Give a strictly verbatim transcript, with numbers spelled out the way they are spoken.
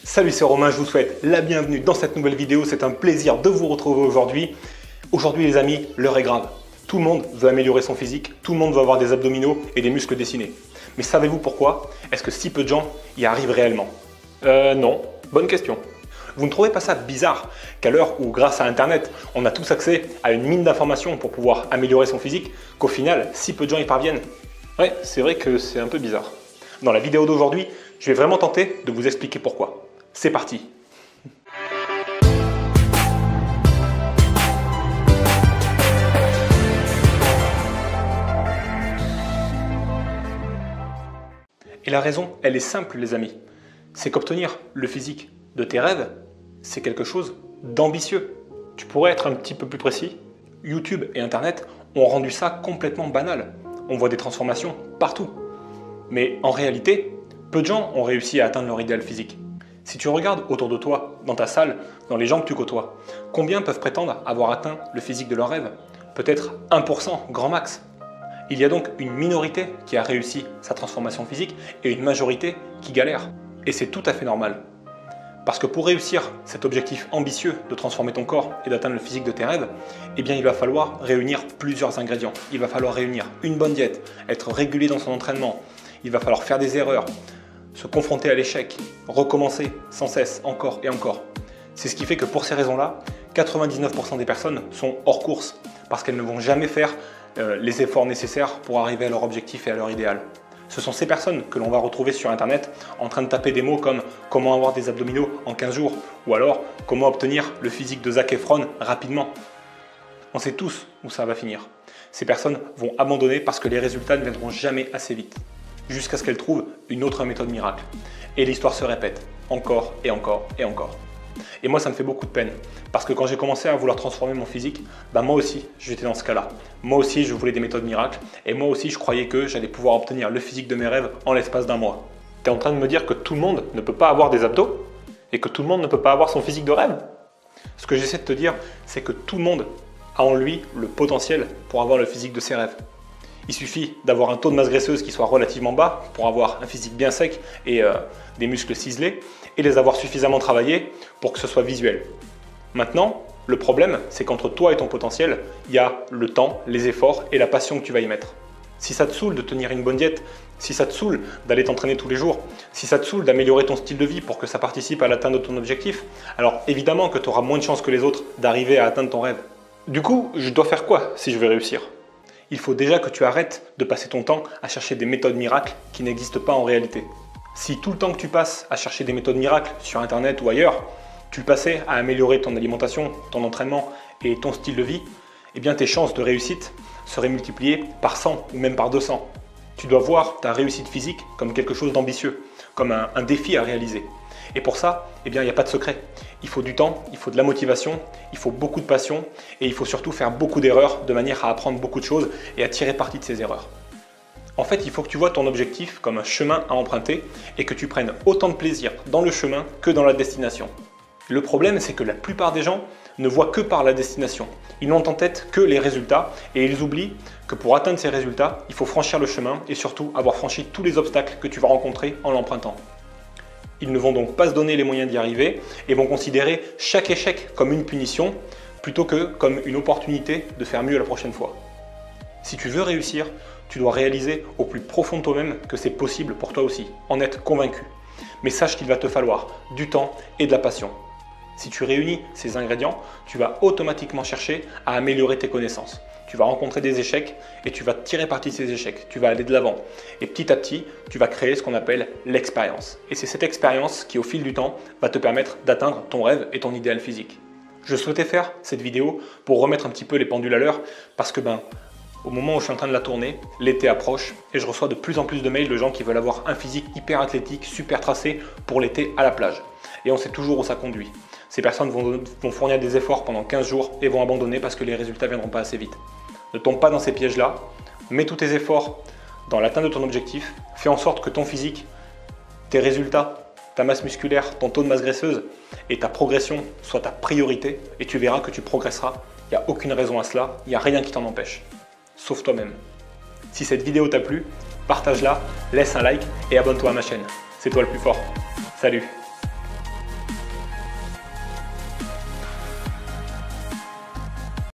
Salut, c'est Romain, je vous souhaite la bienvenue dans cette nouvelle vidéo. C'est un plaisir de vous retrouver aujourd'hui. Aujourd'hui les amis, l'heure est grave. Tout le monde veut améliorer son physique, tout le monde veut avoir des abdominaux et des muscles dessinés. Mais savez-vous pourquoi? Est-ce que si peu de gens y arrivent réellement? Euh non, bonne question. Vous ne trouvez pas ça bizarre qu'à l'heure où grâce à internet on a tous accès à une mine d'informations pour pouvoir améliorer son physique, qu'au final si peu de gens y parviennent? Ouais, c'est vrai que c'est un peu bizarre. Dans la vidéo d'aujourd'hui, je vais vraiment tenter de vous expliquer pourquoi. C'est parti! Et la raison, elle est simple les amis. C'est qu'obtenir le physique de tes rêves, c'est quelque chose d'ambitieux. Tu pourrais être un petit peu plus précis? YouTube et Internet ont rendu ça complètement banal. On voit des transformations partout. Mais en réalité, peu de gens ont réussi à atteindre leur idéal physique. Si tu regardes autour de toi, dans ta salle, dans les gens que tu côtoies, combien peuvent prétendre avoir atteint le physique de leur rêve? Peut-être un pour cent, grand max. Il y a donc une minorité qui a réussi sa transformation physique et une majorité qui galère. Et c'est tout à fait normal. Parce que pour réussir cet objectif ambitieux de transformer ton corps et d'atteindre le physique de tes rêves, eh bien il va falloir réunir plusieurs ingrédients. Il va falloir réunir une bonne diète, être régulier dans son entraînement, il va falloir faire des erreurs, se confronter à l'échec, recommencer sans cesse, encore et encore. C'est ce qui fait que pour ces raisons-là, quatre-vingt-dix-neuf pour cent des personnes sont hors course parce qu'elles ne vont jamais faire euh, les efforts nécessaires pour arriver à leur objectif et à leur idéal. Ce sont ces personnes que l'on va retrouver sur internet en train de taper des mots comme « comment avoir des abdominaux en quinze jours » ou alors « comment obtenir le physique de Zac Efron rapidement ». On sait tous où ça va finir. Ces personnes vont abandonner parce que les résultats ne viendront jamais assez vite, jusqu'à ce qu'elles trouvent une autre méthode miracle. Et l'histoire se répète, encore et encore et encore. Et moi ça me fait beaucoup de peine, parce que quand j'ai commencé à vouloir transformer mon physique, bah moi aussi j'étais dans ce cas-là. Moi aussi je voulais des méthodes miracles, et moi aussi je croyais que j'allais pouvoir obtenir le physique de mes rêves en l'espace d'un mois. T'es en train de me dire que tout le monde ne peut pas avoir des abdos? Et que tout le monde ne peut pas avoir son physique de rêve? Ce que j'essaie de te dire, c'est que tout le monde a en lui le potentiel pour avoir le physique de ses rêves. Il suffit d'avoir un taux de masse graisseuse qui soit relativement bas pour avoir un physique bien sec et euh, des muscles ciselés et les avoir suffisamment travaillés pour que ce soit visuel. Maintenant, le problème, c'est qu'entre toi et ton potentiel, il y a le temps, les efforts et la passion que tu vas y mettre. Si ça te saoule de tenir une bonne diète, si ça te saoule d'aller t'entraîner tous les jours, si ça te saoule d'améliorer ton style de vie pour que ça participe à l'atteinte de ton objectif, alors évidemment que tu auras moins de chances que les autres d'arriver à atteindre ton rêve. Du coup, je dois faire quoi si je veux réussir ? Il faut déjà que tu arrêtes de passer ton temps à chercher des méthodes miracles qui n'existent pas en réalité. Si tout le temps que tu passes à chercher des méthodes miracles sur internet ou ailleurs, tu le passais à améliorer ton alimentation, ton entraînement et ton style de vie, eh bien tes chances de réussite seraient multipliées par cent ou même par deux cents. Tu dois voir ta réussite physique comme quelque chose d'ambitieux, comme un, un défi à réaliser. Et pour ça, eh bien, il n'y a pas de secret. Il faut du temps, il faut de la motivation, il faut beaucoup de passion et il faut surtout faire beaucoup d'erreurs de manière à apprendre beaucoup de choses et à tirer parti de ces erreurs. En fait, il faut que tu vois ton objectif comme un chemin à emprunter et que tu prennes autant de plaisir dans le chemin que dans la destination. Le problème, c'est que la plupart des gens ne voient que par la destination. Ils n'ont en tête que les résultats et ils oublient que pour atteindre ces résultats, il faut franchir le chemin et surtout avoir franchi tous les obstacles que tu vas rencontrer en l'empruntant. Ils ne vont donc pas se donner les moyens d'y arriver et vont considérer chaque échec comme une punition plutôt que comme une opportunité de faire mieux la prochaine fois. Si tu veux réussir, tu dois réaliser au plus profond de toi-même que c'est possible pour toi aussi, en être convaincu. Mais sache qu'il va te falloir du temps et de la passion. Si tu réunis ces ingrédients, tu vas automatiquement chercher à améliorer tes connaissances. Tu vas rencontrer des échecs et tu vas tirer parti de ces échecs. Tu vas aller de l'avant. Et petit à petit, tu vas créer ce qu'on appelle l'expérience. Et c'est cette expérience qui, au fil du temps, va te permettre d'atteindre ton rêve et ton idéal physique. Je souhaitais faire cette vidéo pour remettre un petit peu les pendules à l'heure parce que, ben, au moment où je suis en train de la tourner, l'été approche et je reçois de plus en plus de mails de gens qui veulent avoir un physique hyper athlétique, super tracé pour l'été à la plage. Et on sait toujours où ça conduit. Ces personnes vont, vont fournir des efforts pendant quinze jours et vont abandonner parce que les résultats ne viendront pas assez vite. Ne tombe pas dans ces pièges-là, mets tous tes efforts dans l'atteinte de ton objectif, fais en sorte que ton physique, tes résultats, ta masse musculaire, ton taux de masse graisseuse et ta progression soient ta priorité et tu verras que tu progresseras. Il n'y a aucune raison à cela, il n'y a rien qui t'en empêche, sauf toi-même. Si cette vidéo t'a plu, partage-la, laisse un like et abonne-toi à ma chaîne. C'est toi le plus fort. Salut!